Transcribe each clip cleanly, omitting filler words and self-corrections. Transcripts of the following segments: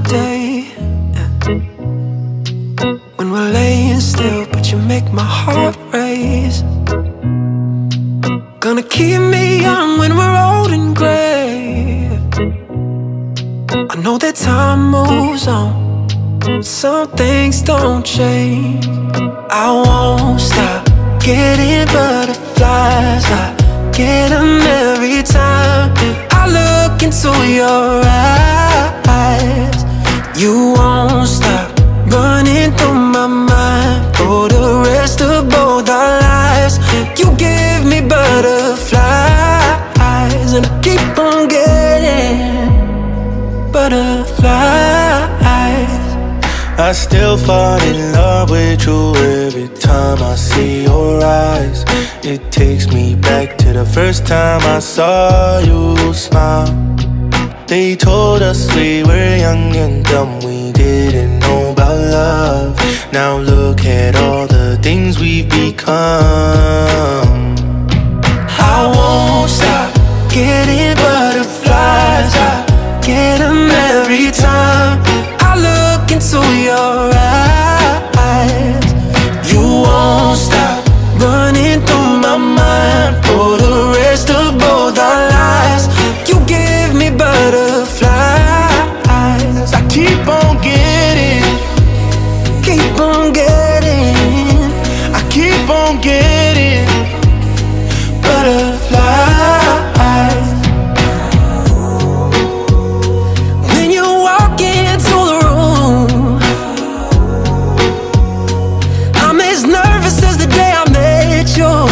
day, when we're laying still, but you make my heart race. Gonna keep me young when we're old and gray. I know that time moves on, some things don't change. I won't stop getting butterflies. I get them every time I look into your eyes. You won't stop running through my mind for the rest of both our lives. You give me butterflies, and I keep on getting butterflies. I still fall in love with you every time I see your eyes. It takes me back to the first time I saw you smile. They told us we were young and dumb, we didn't know about love. Now look at all the things we've become. I won't stop getting butterflies. I get them every time I look into your eyes. You won't stop running through my mind for the rest of both our lives. You give me butterflies. I keep on getting, keep on getting, I keep on getting butterflies. When you walk into the room, I'm as nervous as the day I met you.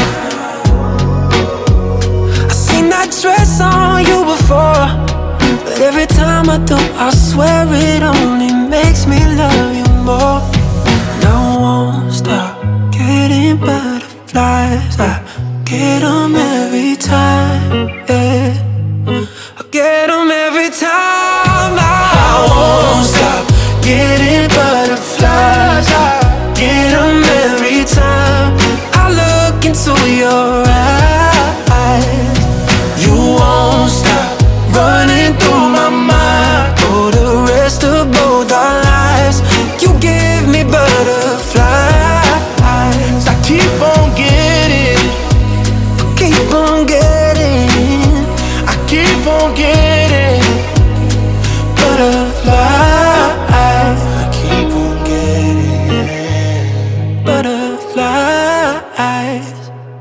I seen that dress on you before, but every time I do, I swear it only makes me love you more. No, I won't stop getting butterflies. I get them every time, yeah. I get them every time. I won't stop getting butterflies. I get them every time I look into your eyes. You won't stop running through my mind for the rest of both our lives. You give me butterflies. I keep on getting, keep on getting, I keep on getting butterflies. I keep on getting Butterflies.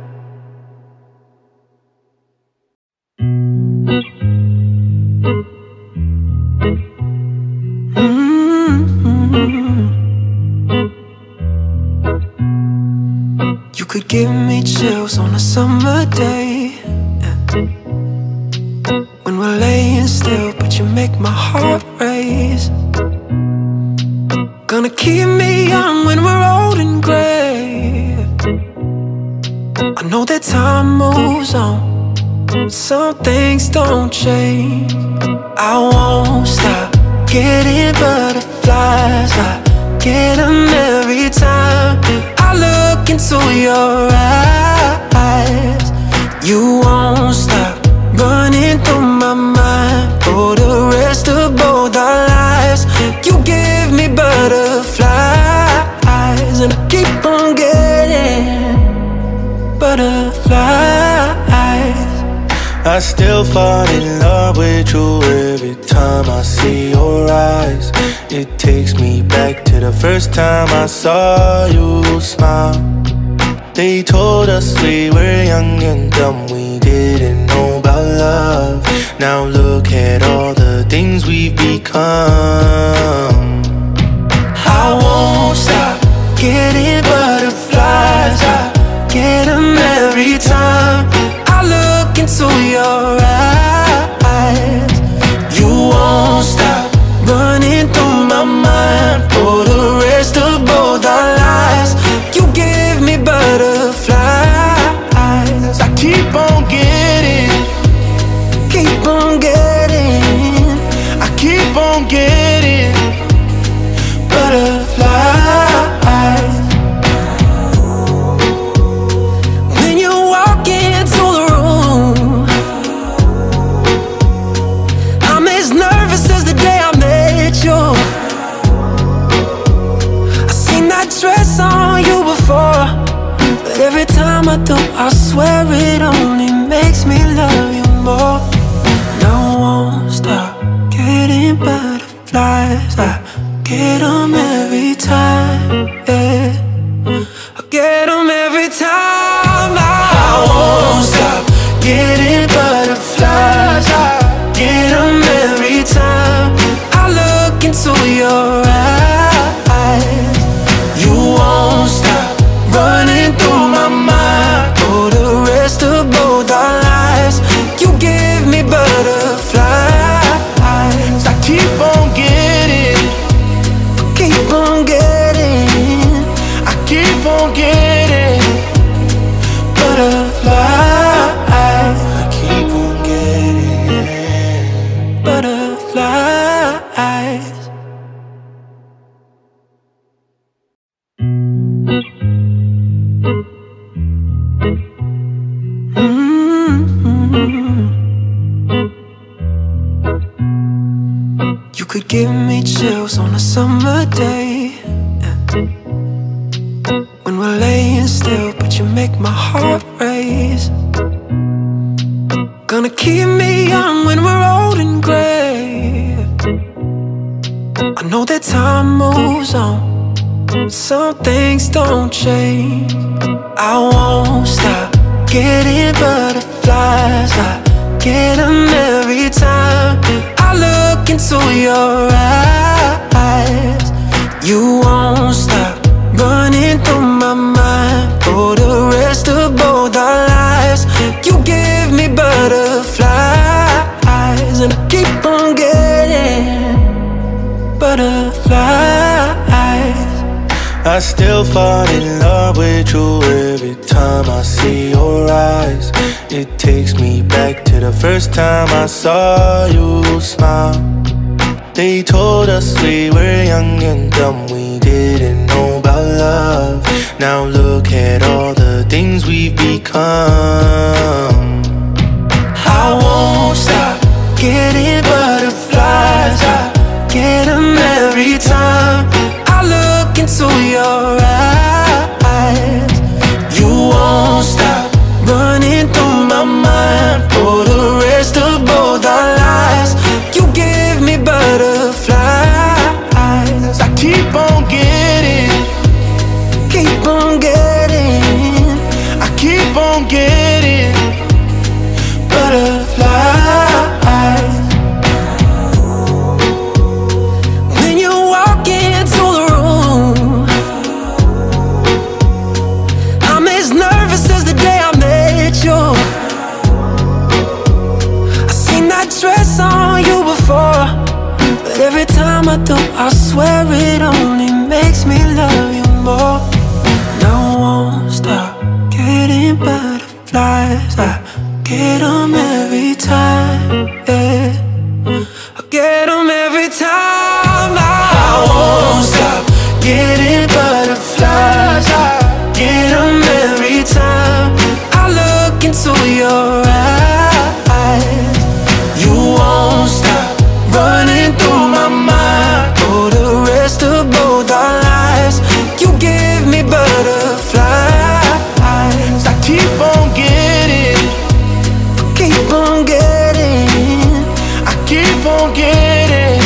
You could give me chills on a summer day, when we're laying still, but you make my heart race. Gonna keep me young when we're old and gray. I know that time moves on, some things don't change. I won't stop getting butterflies. I get them every time I look into your eyes. You won't stop running through my mind for the rest of both our lives. You give me butterflies, and I keep on getting butterflies. I still fall in love with you every time I see your eyes. It takes me back to the first time I saw you smile. They told us we were young and dumb, we didn't know about love. Now look at all the things we've become. I won't stop getting butterflies. I get them every time I look into your eyes. You won't stop running through my mind for the rest of both our lives. You give me butterflies. I keep on getting, keep on getting, I keep on getting time I do, I swear it only makes me love you more. No, I won't stop getting butterflies. I get them every time, yeah. I get them every time. I won't stop getting butterflies. I get them every time I look into your eyes. You won't stop running through my mind for the rest of both our lives. You give me butterflies. I keep on getting, keep on getting, I keep on getting butterflies. I keep on getting Butterflies. You could give me chills on a summer day, yeah. When we're laying still, but you make my heart race. Gonna keep me young when we're old and gray. I know that time moves on, some things don't change. I won't stop getting butterflies. I get them every time I look into your eyes. You won't stop running through my mind for the rest of both our lives. You give me butterflies, and I keep on getting butterflies. I still fall in love with you every time I see your eyes. It takes me back to the first time I saw you smile. They told us we were young and dumb, we didn't know about love. Now look at all the things we've become. I won't stop getting butterflies. I get them every time I look into your eyes. You won't stop running through my mind for the rest of both our lives. You give me butterflies. I keep on getting, keep on getting, I keep on getting butterflies. When you walk into the room, I'm as nervous as the day I met you. I seen that dress on you before, but every time I do, I swear it only makes me love you more. No, I won't stop getting butterflies. I get them every time, yeah. I get them every time. I won't stop getting butterflies. I get them every time I look into your eyes. You won't stop running through my mind for the rest of both our lives. You give me butterflies. I keep on getting, keep on getting, I keep on getting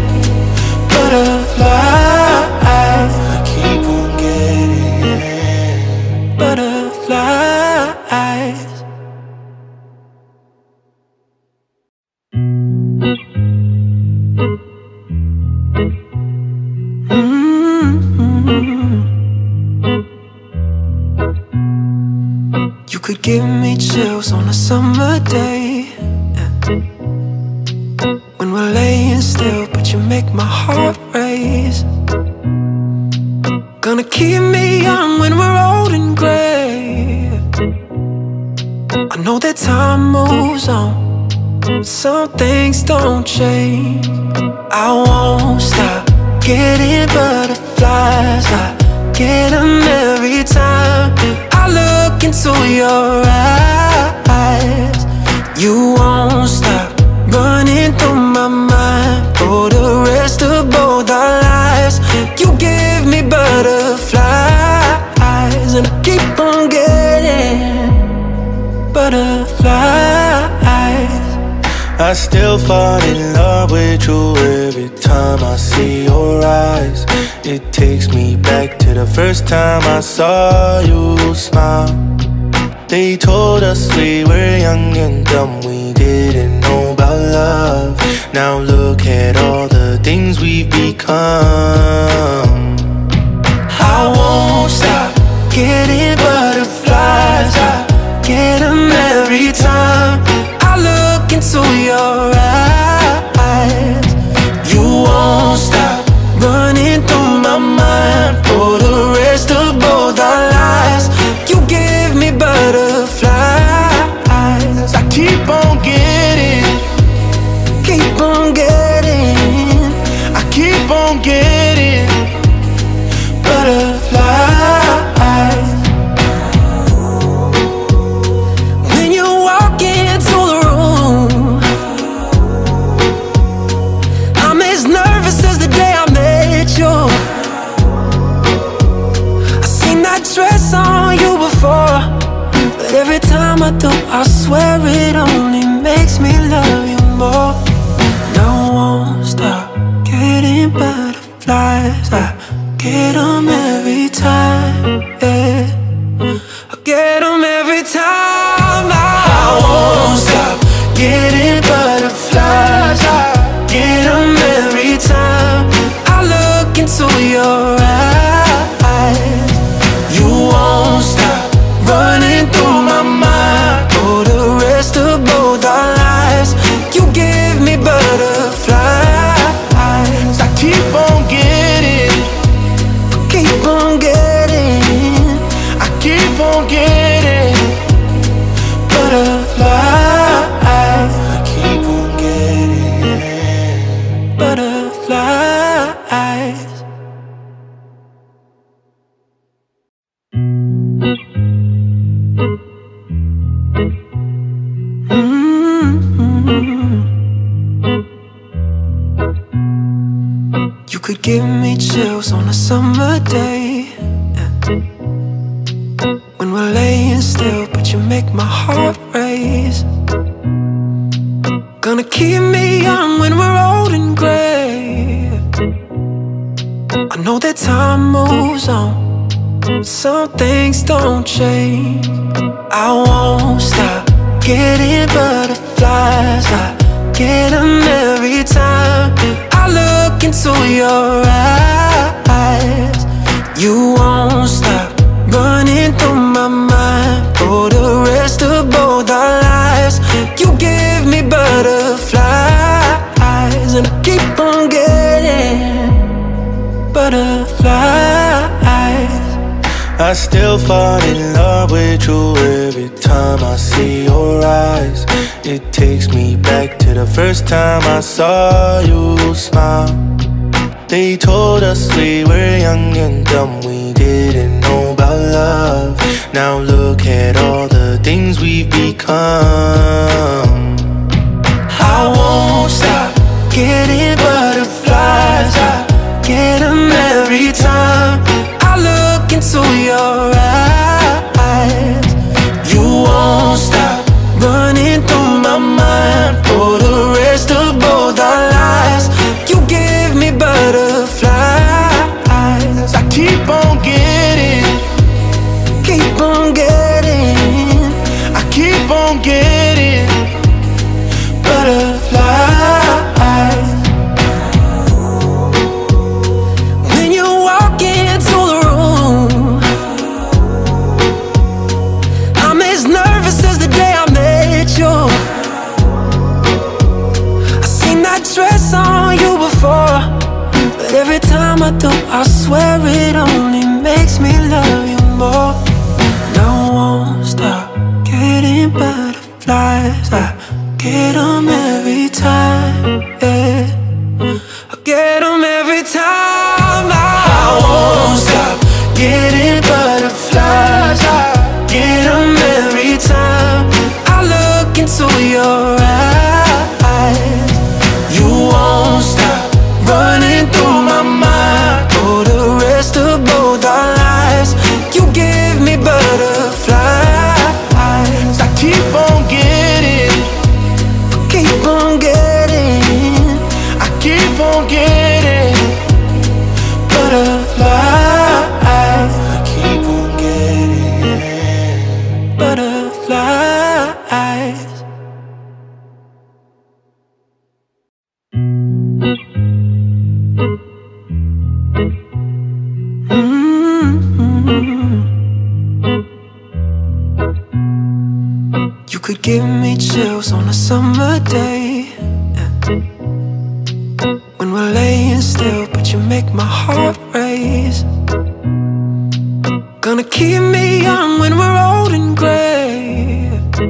butterflies. I keep on getting Butterflies. You could give me chills on a summer day, yeah. When we're laying still, but you make my heart race. Gonna keep me young when we're old and gray. I know that time moves on, some things don't change. I won't stop getting butterflies. I get them every time I look into your eyes. You won't stop running through my mind for the rest of both our lives. You give me butterflies, and I keep on getting I still fall in love with you every time I see your eyes. It takes me back to the first time I saw you smile. They told us we were young and dumb, we didn't know about love. Now look at all the things we've become. I won't stop getting butterflies. I get them every time I look into your eyes. You won't stop running through my mind for the rest of both our lives. You give me butterflies. I keep on getting, keep on getting, I keep on getting butterflies. When you walk into the room, I'm as nervous as the day I met you. I seen that dress on you before, but every time I do, I swear it only makes me love you more. No, I won't stop getting butterflies. I get them every time, yeah. I get them every time. I won't stop getting butterflies. I get them every time I look into your eyes. You won't stop running through my mind for the rest of both our lives. You give me butterflies. I keep on getting, keep on getting, I keep on getting butterflies. I keep on getting Butterflies. You could give me chills on a summer day, yeah. When we're laying still, but you make my heart race. Gonna keep me young when we're old and gray. I know that time moves on, but some things don't change. I won't stop getting butterflies. I get them every time I look into your eyes. You won't stop running through my mind for the rest of both our lives. You give me butterflies, and I keep on getting butterflies. I still fall in love with you every time I see your eyes. It takes me back to the first time I saw you smile. They told us we were young and dumb, we didn't know about love. Now look at all the things we've become. I won't stop getting butterflies. I get them every time I look into your eyes. You won't stop running through my mind for the rest of both our lives. You give me butterflies. I keep on getting, keep on getting, I keep on getting me chills on a summer day, yeah. When we're laying still, but you make my heart race. Gonna keep me young when we're old and gray.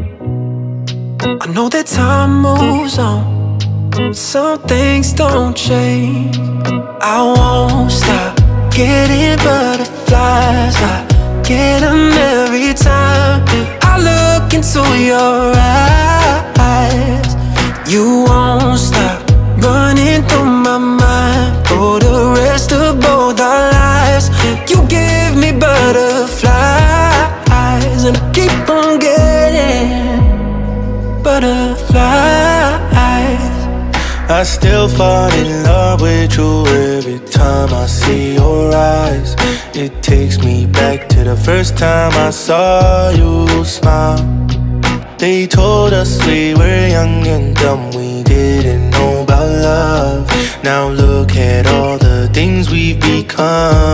I know that time moves on, some things don't change. I won't stop getting butterflies. I get them every time I look into your eyes. You won't stop running through my mind for the rest of both our lives. You give me butterflies, and I keep on getting butterflies. I still fall in love with you every time I see your eyes. It takes me back to the first time I saw you smile. They told us we were young and dumb, we didn't know about love. Now look at all the things we've become.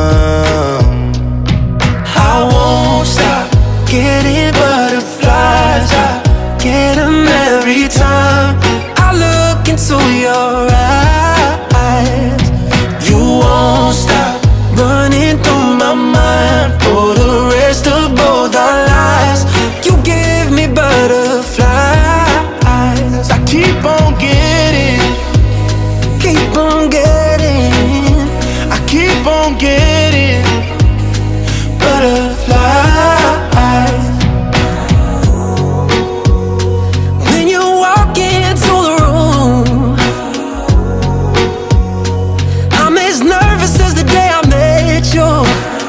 I won't stop getting butterflies. I get them every time I look into your eyes. You won't stop running through my mind for the rest of both our lives. You give me butterflies. I keep on getting, keep on getting, I keep on getting butterflies. When you walk into the room, I'm as nervous as the day I met you.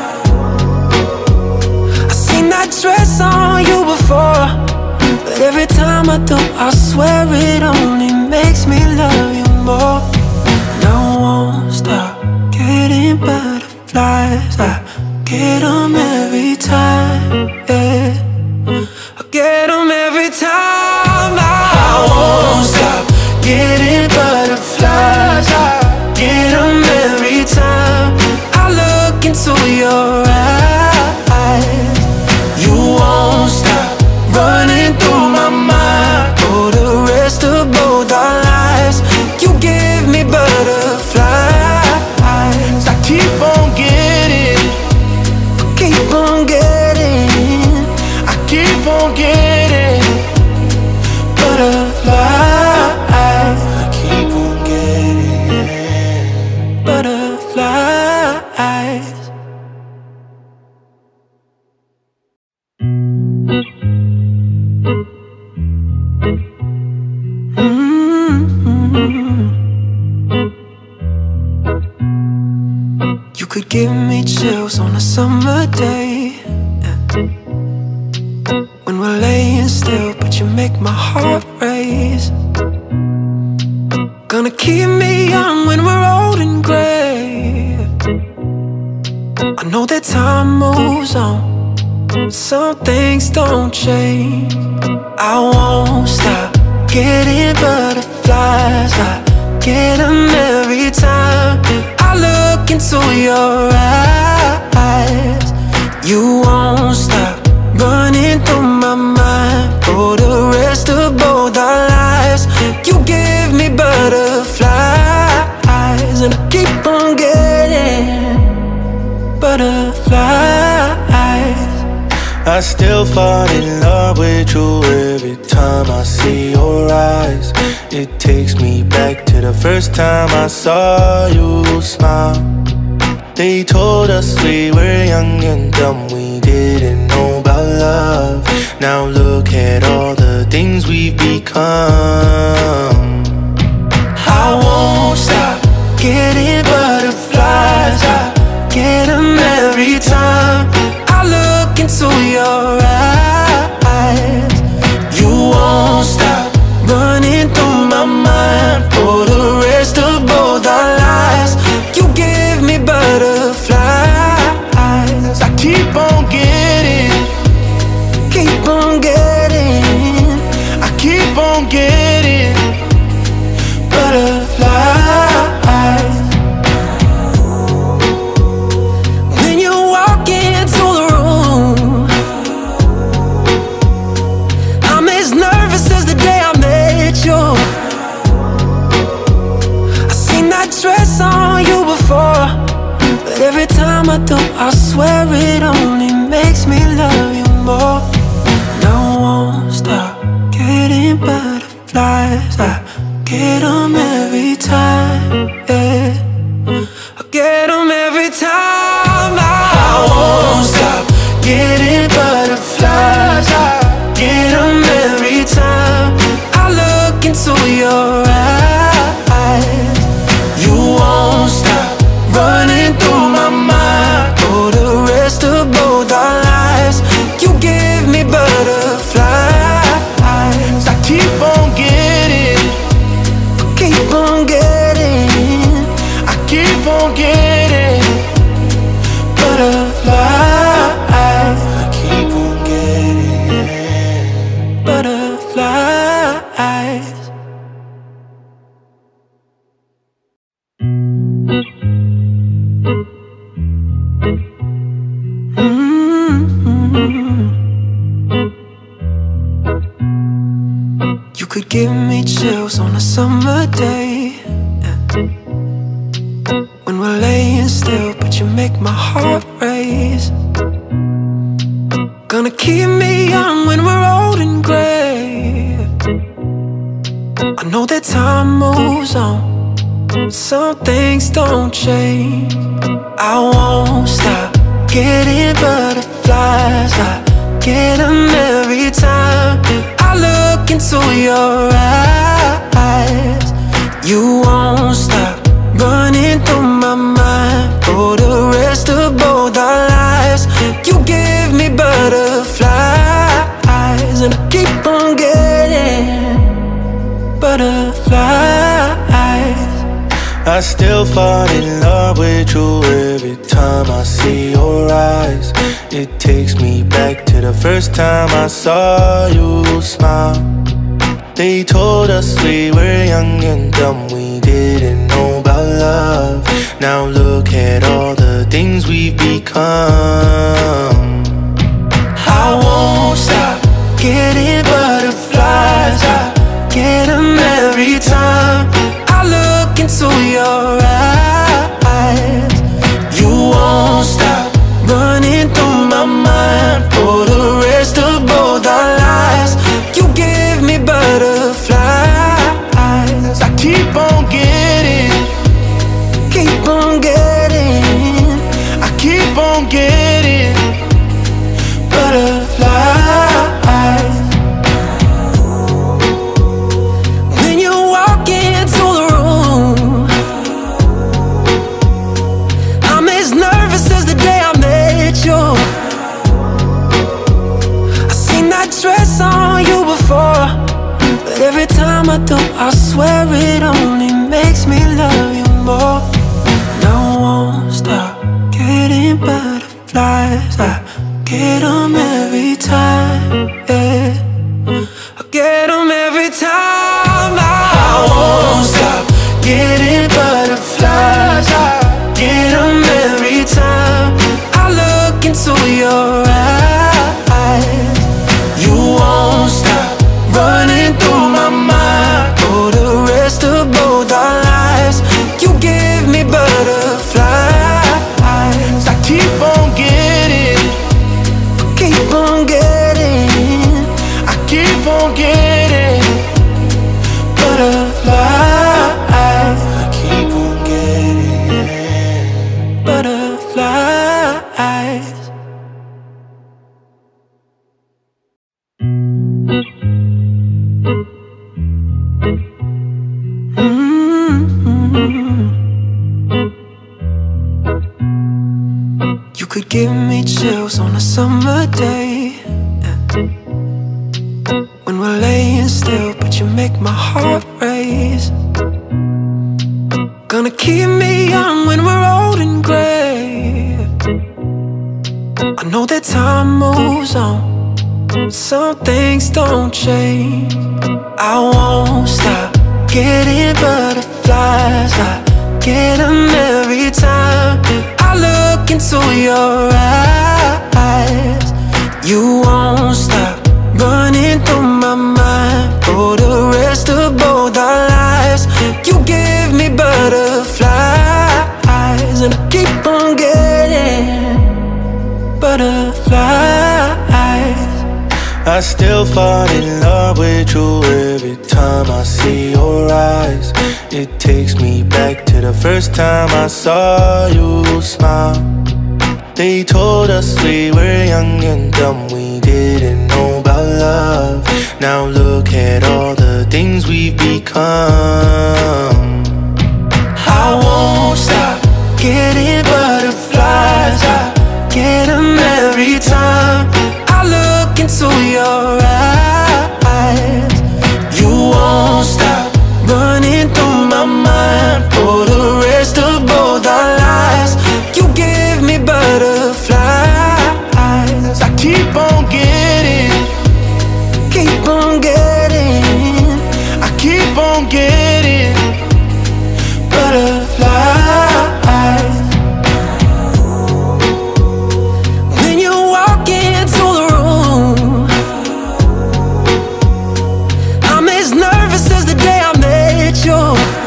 I seen that dress on you before, but every time I do, I swear it only makes me love you more. No, I won't stop getting butterflies. I get them every time, yeah. I get them every time. I won't stop getting butterflies. I get them every time I look into your eyes. You won't stop running through my mind for the rest of both our lives. You give me butterflies. I keep on getting, keep on getting, I keep on getting butterflies. I keep on getting Butterflies. You could give me chills on a summer day, yeah. When we're laying still, but you make my heart race. Gonna keep me young when we're old and gray. I know that time moves on, some things don't change. I won't stop getting butterflies. I get them every time I look into your eyes. You won't stop running through my mind for the rest of both our lives. You give me butterflies, and I keep on getting butterflies. I still fall in love with you every time I see your eyes. It takes me back to the first time I saw you smile. They told us we were young and dumb, we didn't know about love. Now look at all the things we've become. I won't stop getting butterflies. I get them every time I look into your eyes. You won't stop running through my mind for the rest of both our lives. You give me butterflies. I keep on getting, keep on getting, I keep on getting butterflies. do, I swear it only makes me love you more. No, I won't stop getting butterflies. I get them every time, yeah. I get them every time. I won't stop getting butterflies. I get them every time I look into your eyes. You won't stop running through my mind for the rest of both our lives. You give me butterflies. I keep on getting, keep on getting, I keep on getting butterflies. I keep on getting butterflies. You could give me chills on a summer day, yeah. When we're laying still, but you make my heart race. Gonna keep me young when we're old and gray. I know that time moves on, some things don't change. I won't stop getting butterflies. I get them every time I look into your eyes. You won't stop running through my mind for the rest of both our lives. You give me butterflies, and I keep on getting butterflies. I still fall in love with you every time I see your eyes. It takes me back to the first time I saw you smile. They told us we were young and dumb, we didn't know about love. Now look at all the things we've become. I won't stop getting butterflies. I get them every time I look into your eyes. You won't stop running through my mind for the rest of both our lives. You give me butterflies. I keep on getting, keep on getting, I keep on getting butterflies. When you walk into the room, I'm as nervous as the day I met you. I seen that dress on you before, but every time I do, I swear it only makes me love you more. No, I won't stop getting butterflies. I get them every time, yeah. I get them every time. I won't stop getting butterflies. I get them every time I look into your eyes. You won't stop running through my mind for the rest of both our lives. You give me butterflies. I keep on getting, keep on getting, I keep on getting butterflies. I keep on getting Butterflies. You could give me chills on a summer day, yeah. When we're laying still, but you make my heart race. Gonna keep me young when we're old and gray. I know that time moves on, some things don't change. I won't stop getting butterflies. I get them every time I look into your eyes. You won't stop running through my mind for the rest of both our lives. You give me butterflies, and I keep on getting I still fall in love with you every time I see your eyes. It takes me back to the first time I saw you smile. They told us we were young and dumb, we didn't know about love. Now look at all the things we've become. I won't stop getting butterflies. I get them every time I look into your eyes. You won't stop running through my mind for the rest of both our lives. You give me butterflies. I keep on getting, keep on getting, I keep on getting butterflies. When you walk into the room, I'm as nervous as the day I met you.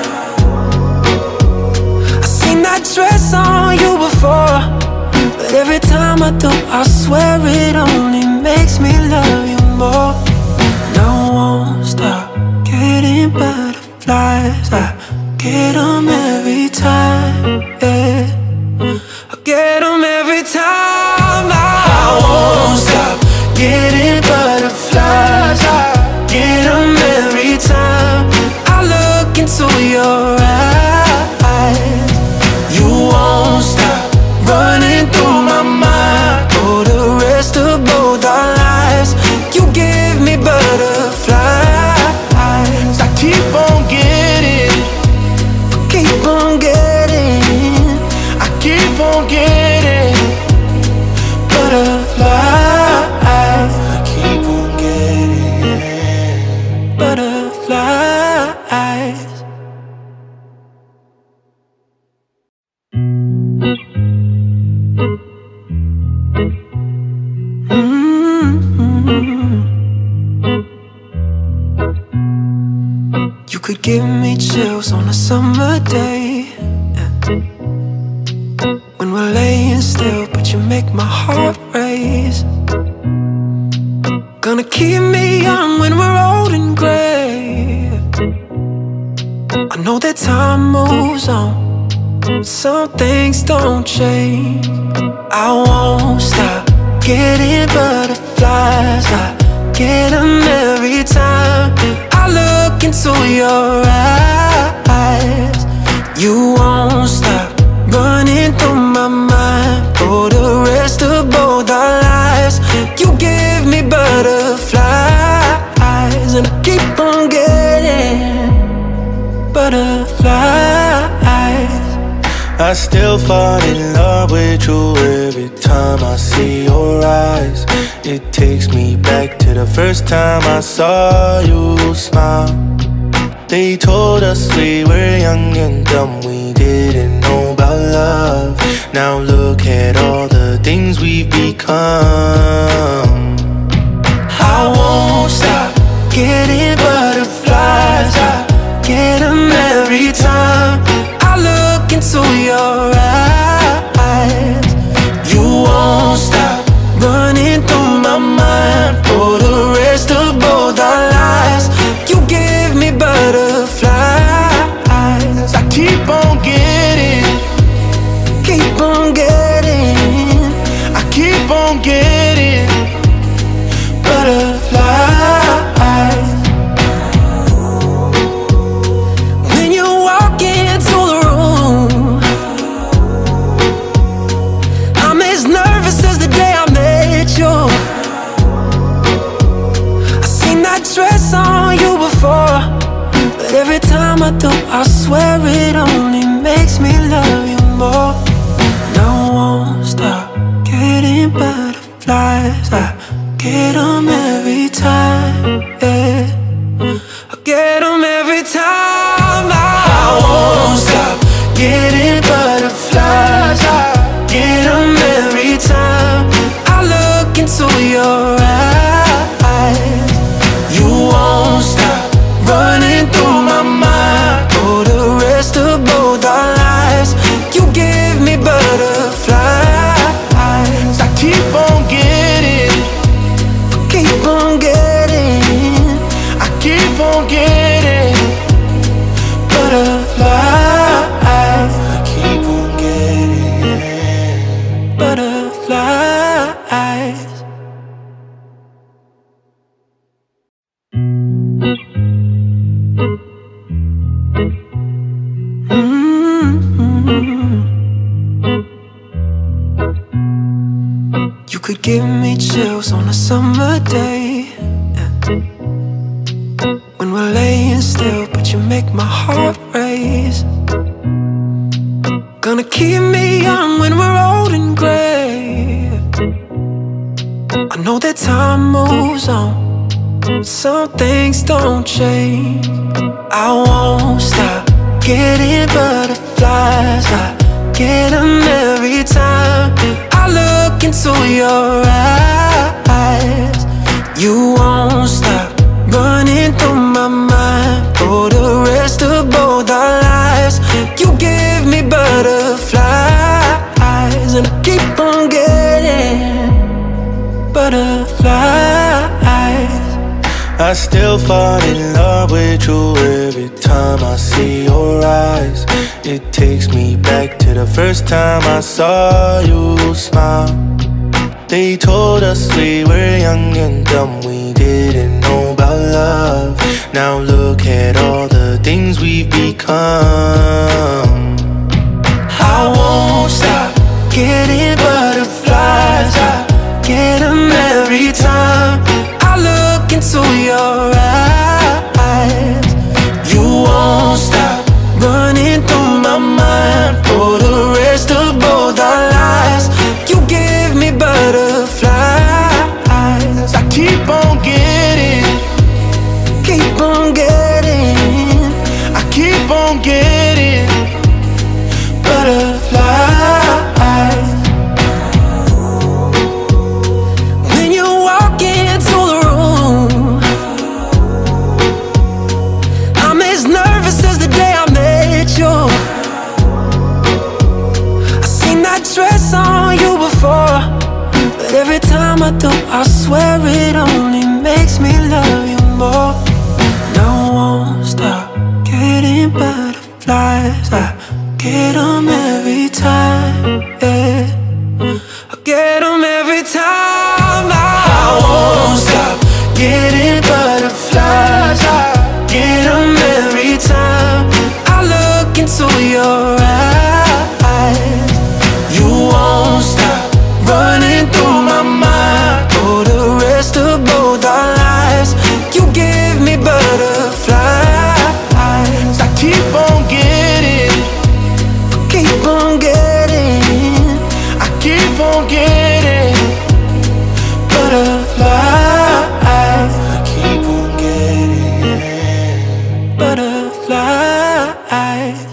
I seen that dress on you before, but every time I do, I swear it only makes me love you more. No, I won't stop getting butterflies. I get them every time, yeah. I get them every time. I won't stop getting butterflies. I get them every time I look into your eyes. You won't stop running through my mind for the rest of both our lives. You give me butterflies. I keep on getting, keep on getting, I keep on getting butterflies. I keep on getting Butterflies. You could give me chills on a summer day, yeah. When we're laying still, but you make my heart race. Gonna keep me young when we're old and gray. I know that time moves on, but some things don't change. I won't stop getting butterflies. I get them every time I look into your eyes. You won't stop running through my mind for the rest of both our lives. You give me butterflies, and I keep on getting butterflies. I still fall in love with you every time I see your eyes. It takes me back to the first time I saw you smile. They told us we were young and dumb, we didn't know about love. Now look at all the things we've become. I won't stop getting butterflies. I get them every time I look into your eyes. You won't stop running through my mind for the rest of both our lives. You give me butterflies. I keep on getting, keep on getting, I keep on getting butterflies. When you walk into the room, I'm as nervous as the day I met you. I seen that dress on you before, but every time I do, I swear it only makes me love you more. No, I won't stop getting butterflies. I get them every time, yeah. I get them every time. I won't stop getting butterflies. I get them every time I look into your eyes. You won't stop running through my mind for the rest of both our lives. You give me butterflies. I keep on getting, butterflies. You could give me chills on a summer day, when we're laying still, but you make my heart race. Gonna keep me young when we're old and gray. I know that time moves on, some things don't change. I won't stop getting butterflies. I get them every time I look into your eyes. You won't stop running through my mind for the rest of both our lives. You give me butterflies, and I keep on getting butterflies. I still fall in love with you every time I see your eyes. It takes me back to the first time I saw you smile. They told us we were young and dumb, we didn't know about love. Now look at all the things we've become. I won't stop getting butterflies. I get them every time I look into your eyes. You won't stop running through my mind for the rest of both our lives. You give me butterflies. I keep on getting, keep on getting, I keep on getting butterflies. When you walk into the room, I'm as nervous as the day I met you. I seen that dress on you before, but every time I do, I swear it only makes me love you more. No, I won't stop getting butterflies. I get them every time, yeah. I get them every time. I won't stop getting butterflies. I get them every time I look into your eyes. You won't stop running through my mind for the rest of both our lives. You give me butterflies. I keep on getting, keep on getting, I keep on getting butterflies. I keep on getting Butterflies.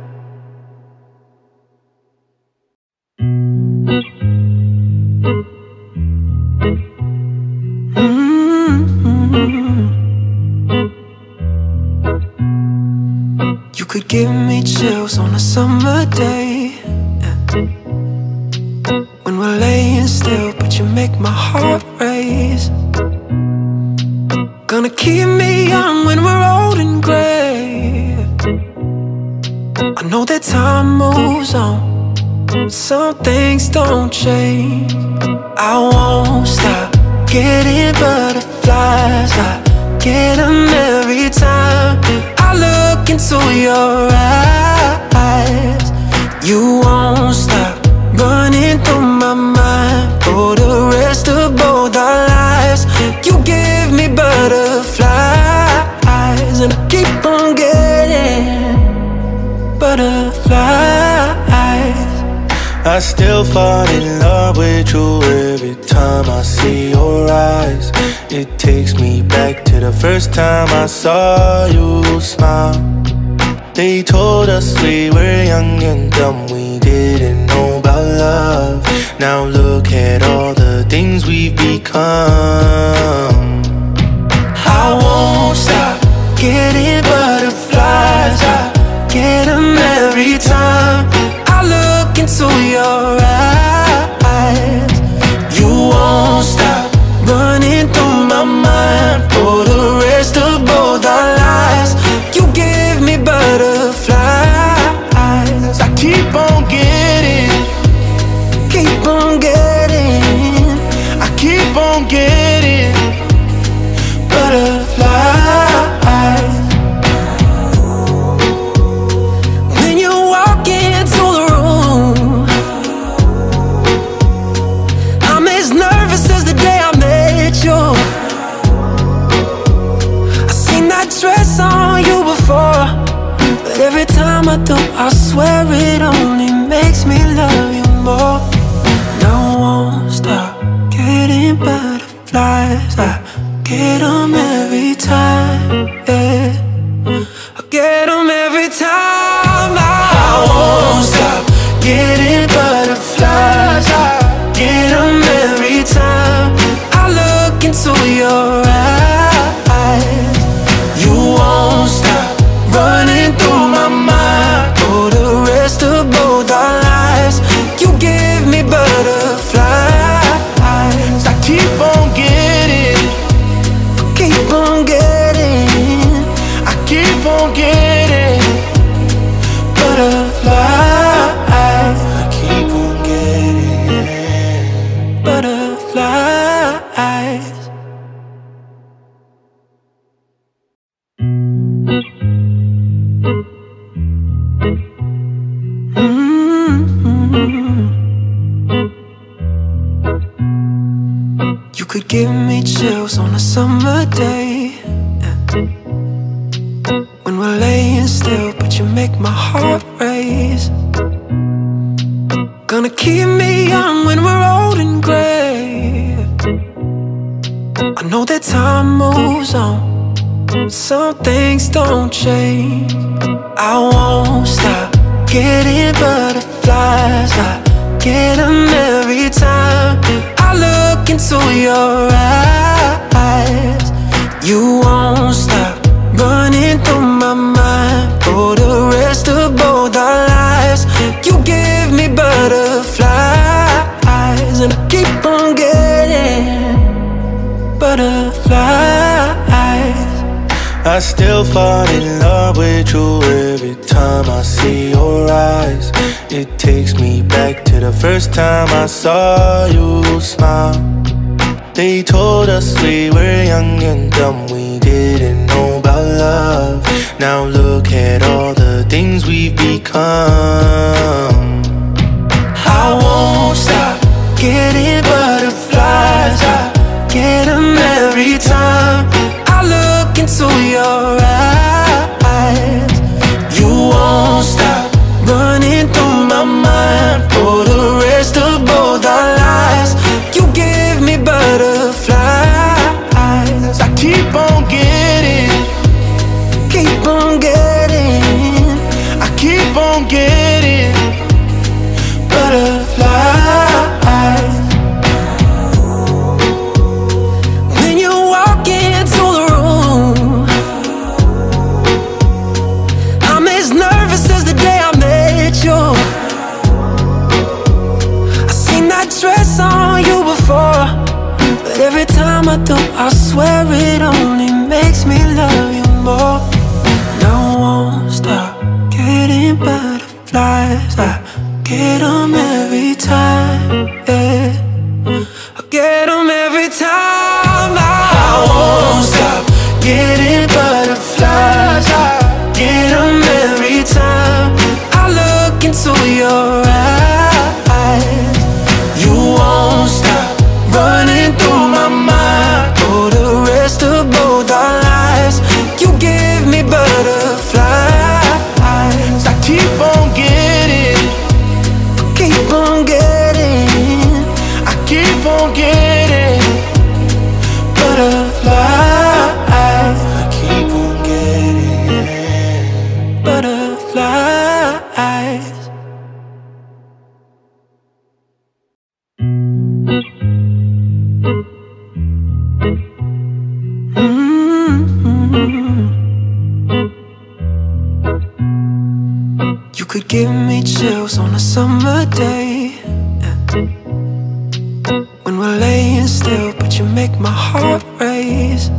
You could give me chills on a summer day, when we're laying still, but you make my heart race. Gonna keep me young when we're old and gray. I know that time moves on, some things don't change. I won't stop getting butterflies. I get them every time I look into your eyes. You won't stop running through my mind for the rest of both our lives. You give me butterflies, and I keep on getting butterflies. I still fall in love with you every time I see your eyes. It takes me back to the first time I saw you smile. They told us we were young and dumb, we didn't know about love. Now look at all the things we've become. I won't stop getting butterflies. I get them every time I look into your eyes. You won't stop running through my mind for the rest of both our lives. You give me butterflies. I keep on getting, keep on getting on getting butterflies. When you walk into the room, I'm as nervous as the day I met you. I seen that dress on you before, but every time I do, I swear it only makes me love you more. No, I won't stop getting butterflies. I get them every time, yeah. I get them every time. I won't stop getting butterflies. I get them every time I look into your eyes. You won't stop running through my mind for the rest of both our lives. You give me butterflies. I keep on getting, keep on getting, I keep on getting butterflies. I keep on getting butterflies. You could give me chills on a summer day, yeah. When we're laying still, but you make my heart race. Gonna keep me young when we're old and gray. I know that time moves on, some things don't change. I won't stop getting butterflies. I get them every time I look into your eyes. You won't stop running through my mind for the rest of both our lives. You give me butterflies, and I keep on getting butterflies. I still fall in love with you every time I see your eyes. It takes me back to the first time I saw you smile. They told us we were young and dumb, we didn't know about love. Now look at all the things we've become. I won't stop getting butterflies. I get them every time I look into your eyes. You won't stop running through my mind for the rest of both our lives. You give me butterflies. I keep on getting, keep on getting, I keep on getting butterflies. When you walk into the room, I'm as nervous as the day I met you. I seen that dress on you before, but every time I do, I swear it only makes me love you more. No, I won't stop getting butterflies. I get them every time, yeah. I get them every time. I won't stop getting butterflies. I get them every time I look into your eyes. You won't stop running through my mind for the rest of both our lives. You give me butterflies. I keep on getting, keep on getting, I keep on getting butterflies. I keep on getting butterflies. You could give me chills on a summer day, yeah. When we're laying still, but you make my heart race.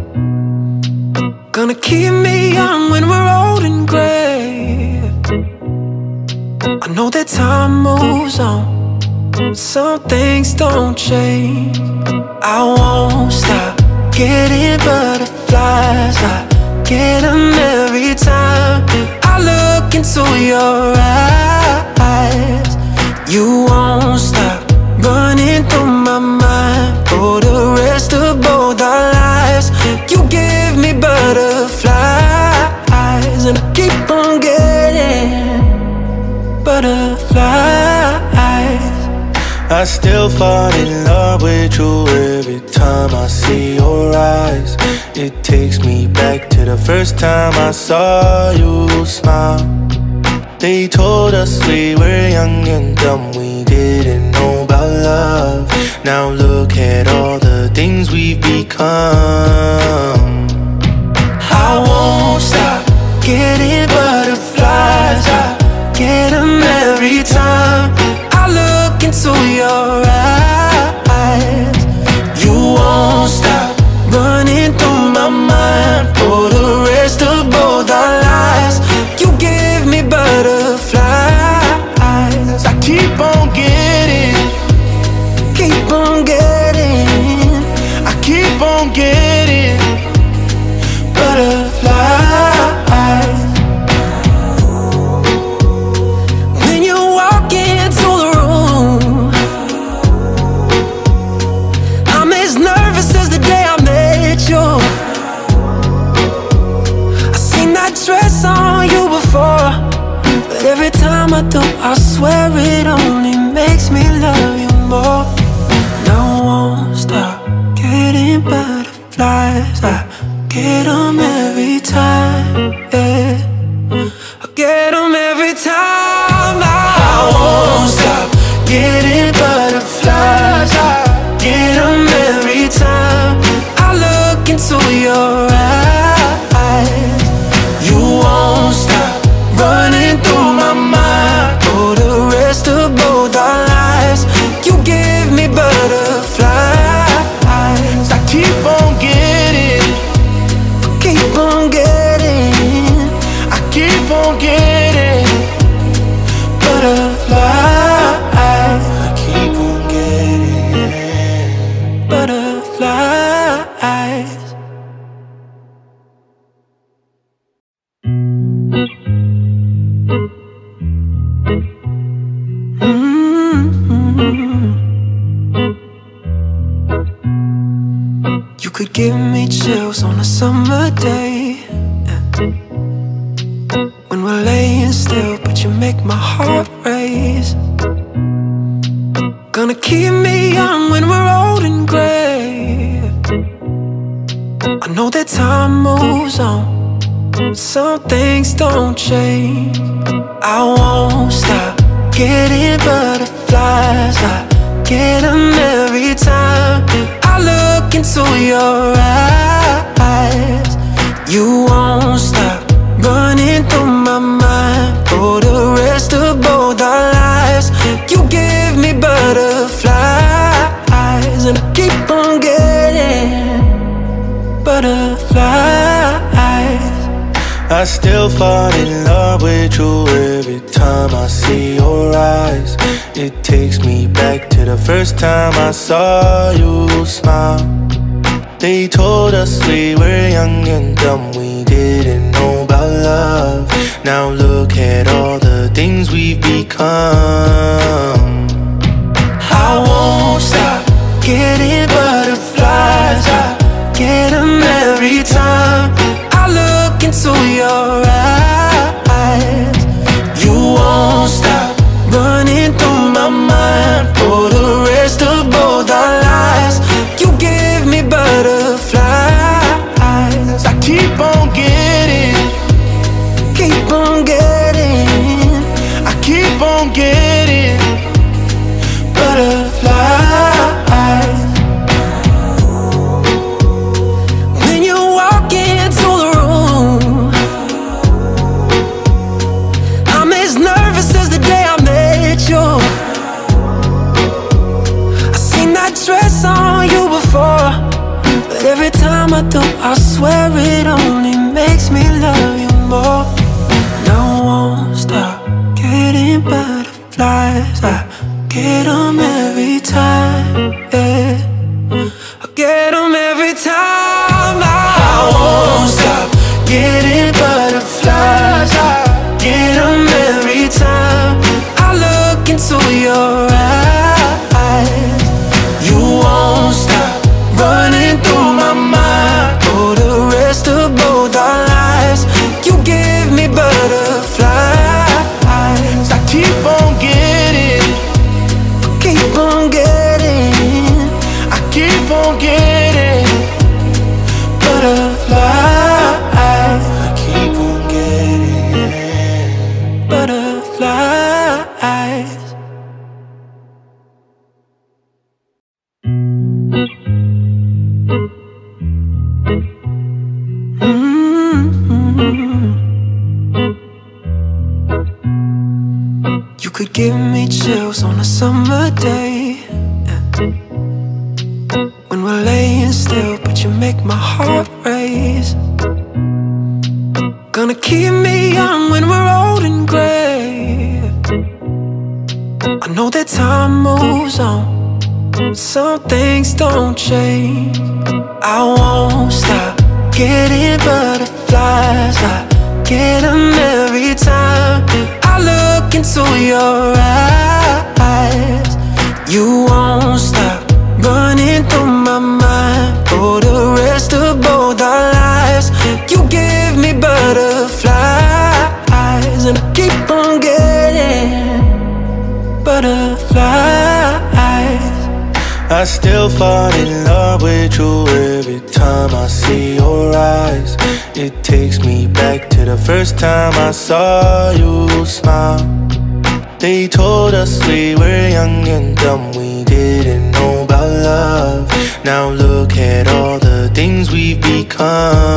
Gonna keep me young when we're old and gray. I know that time moves on, Some things don't change. I won't stop getting butterflies. I get them every time I look into your eyes. You won't stop running through my mind for the rest of both our lives. You give me butterflies, and I keep on getting butterflies. I still fall in love with you every time I see your eyes. It takes me back to the first time I saw you smile. They told us we were young and dumb, we didn't know about love. Now look at all the things we've become. I won't stop getting butterflies. I get them every time I look into your eyes. You won't stop running through my mind for the rest of both our lives. You give me butterflies. I keep on getting, keep on getting, I keep on getting butterflies. When you walk into the room, I'm as nervous as the day I met you. I seen that dress on you before, but every time I do, I swear it only makes me love you more. No, I won't stop getting butterflies. I get them every time, yeah. I get them every time. I won't stop getting butterflies. I get them every time I look into your eyes. You won't stop running through my mind for the rest of both our lives. You give me butterflies. I keep on getting, keep on getting, I keep on getting butterflies. I keep on getting Butterflies. You could give me chills on a summer day, when we're laying still, but you make my heart race. Gonna keep me young when we're old and gray. I know that time moves on, some things don't change. I won't stop getting butterflies. I get them every time I look into your eyes. You won't stop running through my mind for the rest of both our lives. You give me butterflies, and I keep on getting butterflies. I still fall in love with you every time I see your eyes. It takes me back to the first time I saw you smile. They told us we were young and dumb, we didn't know about love. Now look at all the things we've become. I won't stop getting butterflies. I get them every time I look into your eyes. You won't stop running through my mind for the rest of both our lives. You give me butterflies. I keep on getting, keep on getting, I keep on getting butterflies. When you walk into the room, I'm as nervous as the day I met you. I seen that dress on you before, but every time I do, I swear it only makes me love you more. No, I won't stop getting butterflies. I get them you make my heart race. Gonna keep me young when we're old and gray. I know that time moves on, some things don't change. I won't stop getting butterflies. I get them every time I look into your eyes. You won't stop running through my mind for the rest of both our lives. You give me butterflies, and I keep on getting butterflies. I still fall in love with you every time I see your eyes. It takes me back to the first time I saw you smile. They told us we were young and dumb, we didn't know about love. Now look at all the things we've become.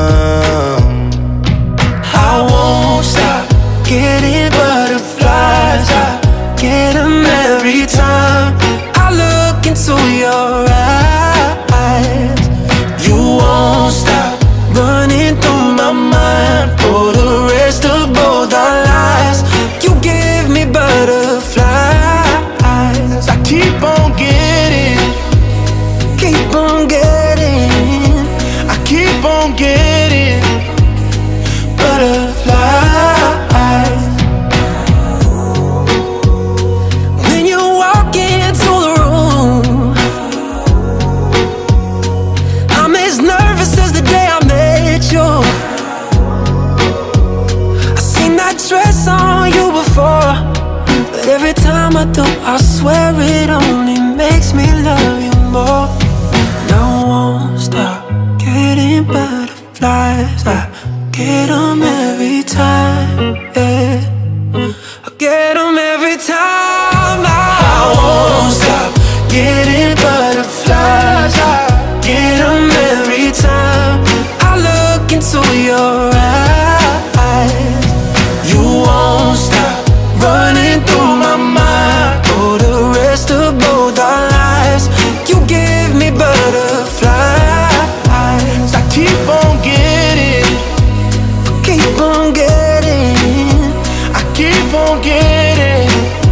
I won't stop getting butterflies. I get them every time I look into your eyes. You won't stop running through my mind for the rest of both our lives. You give me butterflies. I keep on getting, keep on getting, I keep on getting butterflies. When you walk into the room, I'm as nervous as the day I met you. I seen that dress on you before, but every time I do, I swear it only makes me love you more. No, I won't stop getting butterflies. I get them every time, yeah. I get them every time. I won't stop getting butterflies. I get them every time I look into your eyes. You won't stop running through my mind for the rest of both our lives. You give me butterflies. I keep on getting, keep on getting, I keep on getting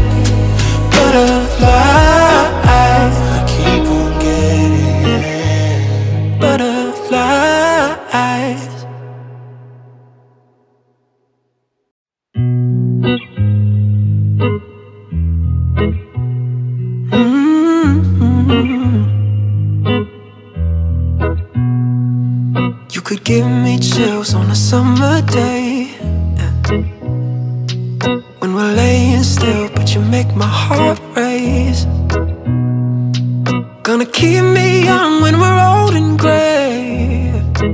butterflies. I keep on getting Butterflies. You could give me chills on a summer day, when we're laying still, but you make my heart race. Gonna keep me young when we're old and gray.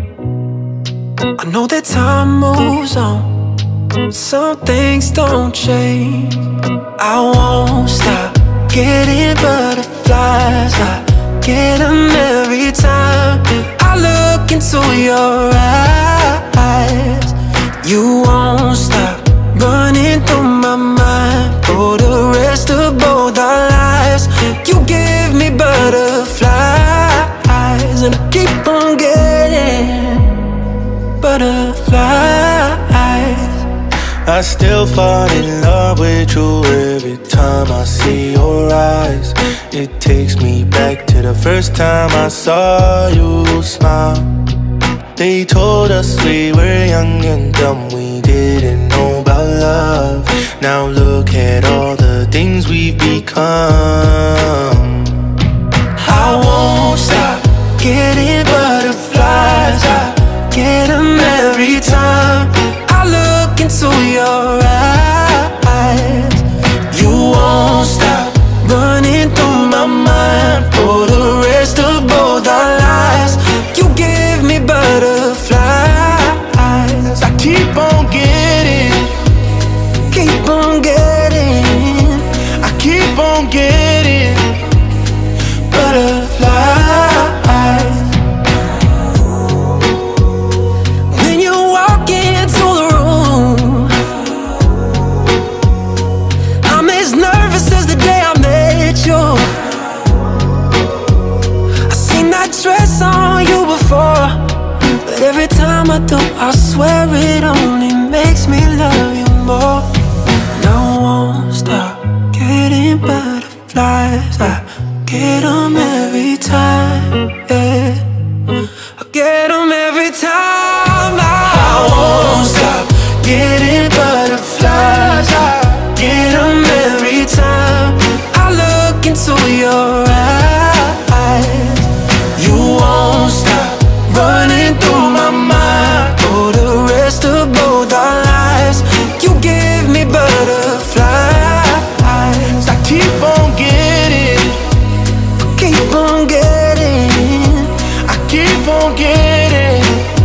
I know that time moves on, some things don't change. I won't stop getting butterflies. I get them every time I look into your eyes. You won't stop running through my mind for the rest of both our lives. You give me butterflies, and I keep on getting butterflies. I still fall in love with you every time I see your eyes. It takes me back to the first time I saw you smile. They told us we were young and dumb, we didn't know about love. Now look at all the things we've become. I won't stop getting butterflies. I get them every time I look into your eyes. You won't stop running through my mind for the rest of both our lives. You give me butterflies. I keep on getting, keep on getting, I keep on getting time I do, I swear it only makes me love you more. No, I won't stop getting butterflies. I get them every time, yeah. I get them every time. I won't stop getting butterflies. I get them every time I look into your eyes. You won't stop running through my mind for the rest of both our lives. You give me butterflies. I keep on getting, keep on getting, I keep on getting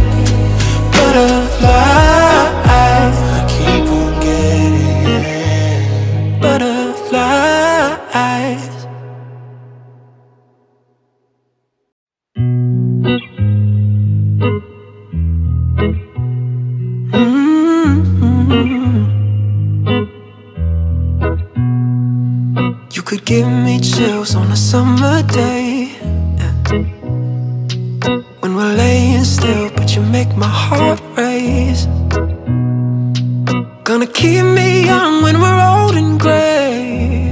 butterflies. I keep on getting Butterflies. You could give me chills on a summer day, yeah. When we're laying still, but you make my heart race. Gonna keep me young when we're old and gray.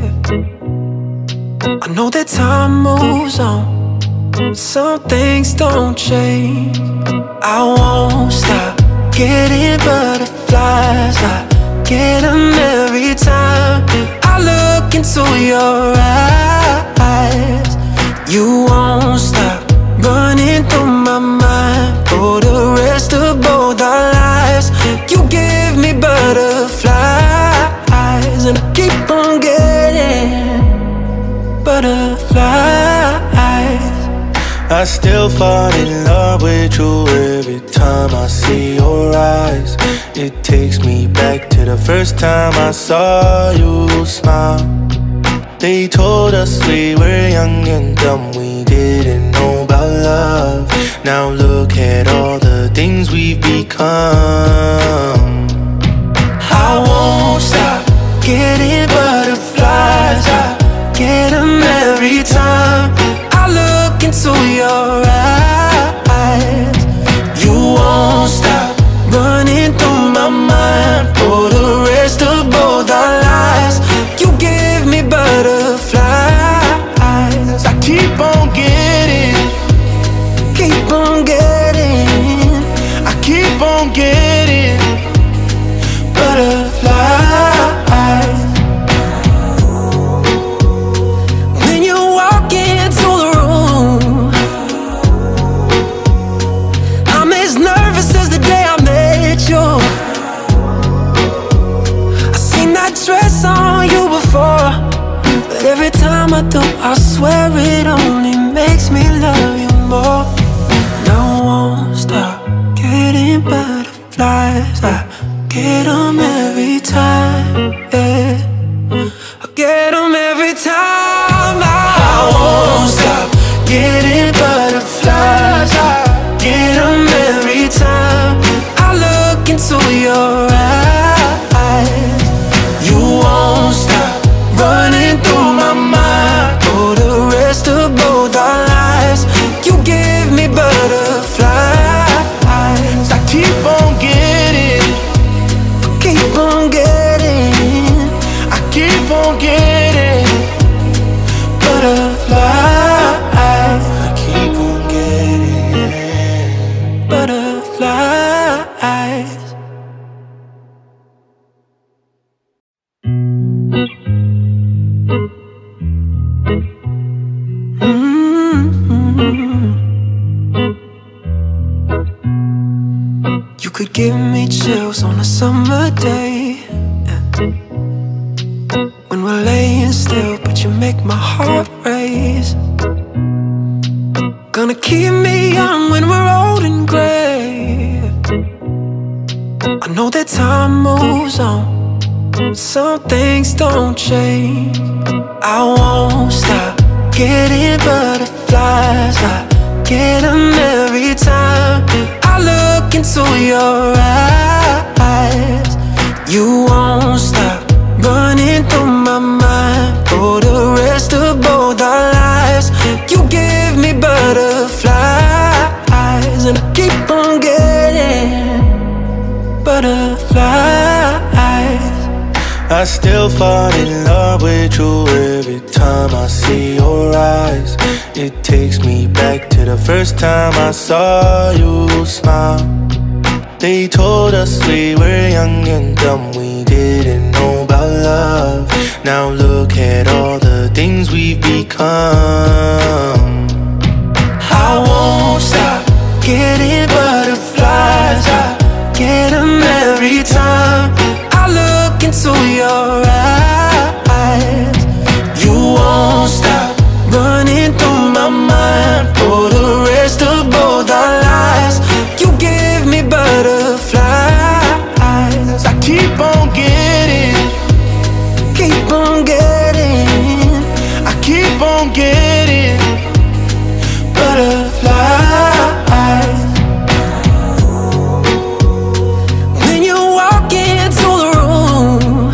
I know that time moves on, some things don't change. I won't stop getting butterflies. I get them every time I look into your eyes. You won't stop running through my mind for the rest of both our lives. You give me butterflies, and I keep on getting butterflies. I still fall in love with you every time I see your eyes. It takes me back to the first time I saw you smile. They told us we were young and dumb, we didn't know about love. Now look at all the things we've become. I won't stop getting butterflies. I get them every time I look into your eyes. You won't stop running through my mind for the rest of both our lives. You give me butterflies. I keep on getting, keep on getting, I keep on getting butterflies. When you walk into the room, I'm as nervous as the day I met you. I seen that dress on you before, but every time I do, I swear it only makes me love you more. No, I won't stop getting butterflies. I get them every time, yeah. I get them every time. I won't stop getting butterflies. I get them every time I look into your eyes. You won't stop running through my mind for the rest of both our lives. You give me butterflies. I keep on getting, keep on getting, I keep on getting butterflies. I keep on getting Butterflies. You could give me chills on a summer day, yeah. When we're laying still, but you make my heart race. Gonna keep me young when we're old and gray. I know that time moves on, some things don't change. I won't stop getting butterflies. I get them every time I look into your eyes. You won't stop running through my mind for the rest of both our lives. You give me butterflies, and I keep on getting I still fall in love with you every time I see your eyes. It takes me back to the first time I saw you smile. They told us we were young and dumb, we didn't know about love. Now look at all the things we've become. I won't stop getting butterflies. I get them every time I look into your eyes. You won't stop running through my mind for the rest of both our lives. You give me butterflies. I keep on getting, keep on getting, I keep on getting butterflies. When you walk into the room,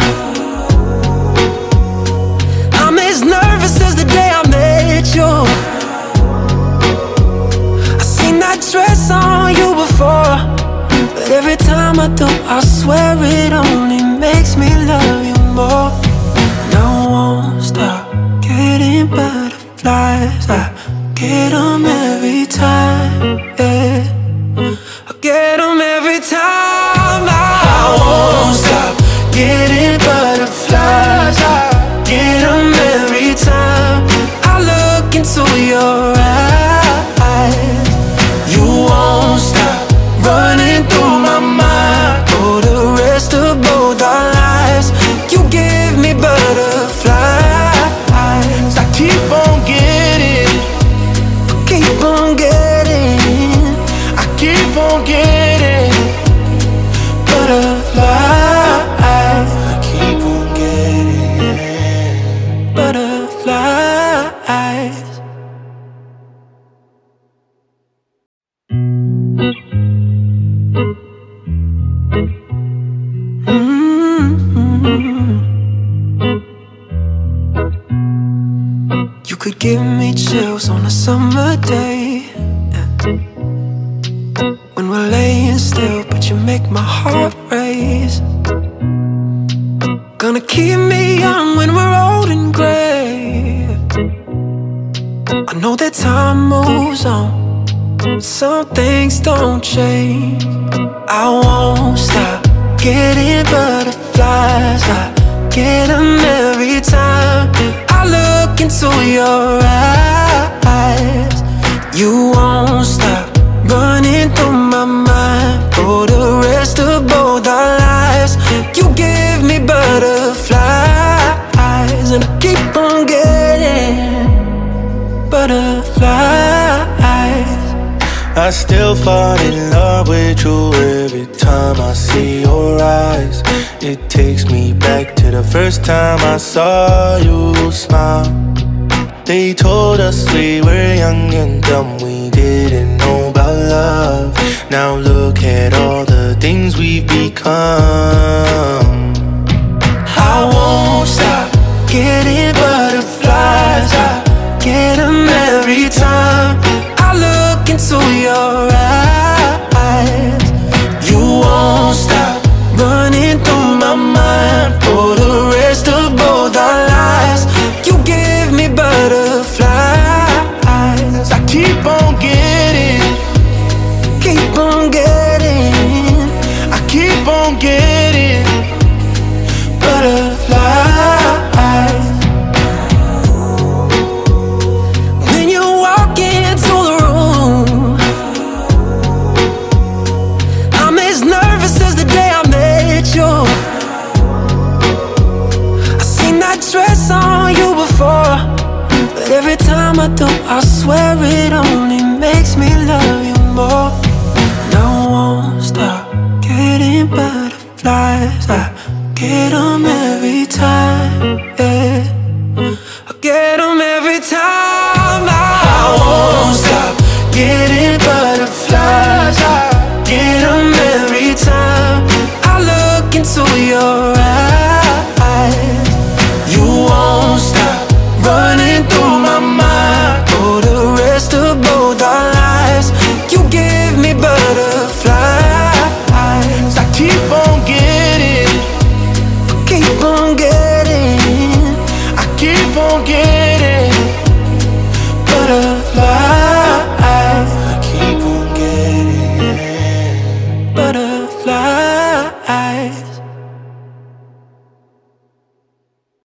I'm as nervous as the day I met you. I seen that dress on you before, but every time I do, I swear it only makes me love you more. No, I won't stop getting butterflies. I get them every time, yeah. I get them every time. I won't stop getting butterflies. I get them every time I look into your eyes. You won't stop running through my mind for the rest of both our lives. You give me butterflies. I keep on getting, keep on getting, I keep on getting butterflies. I keep on getting Butterflies. You could give me chills on a summer day, yeah. When we're laying still, but you make my heart race. Gonna keep me young when we're old and gray. I know that time moves on, but some things don't change. I won't stop getting butterflies. I get them every time I look into your eyes. You won't stop running through my mind for the rest of both our lives. You give me butterflies, and I keep on getting butterflies. I still fall in love with you every time I see your eyes. It takes me back to the first time I saw you smile. They told us we were young and dumb, we didn't know about love. Now look at all the things we've become. I won't stop getting butterflies. I get them every time I look into your eyes. You won't stop running through my mind for the rest of both our lives. You give me butterflies. I keep on getting, keep on getting, I keep on getting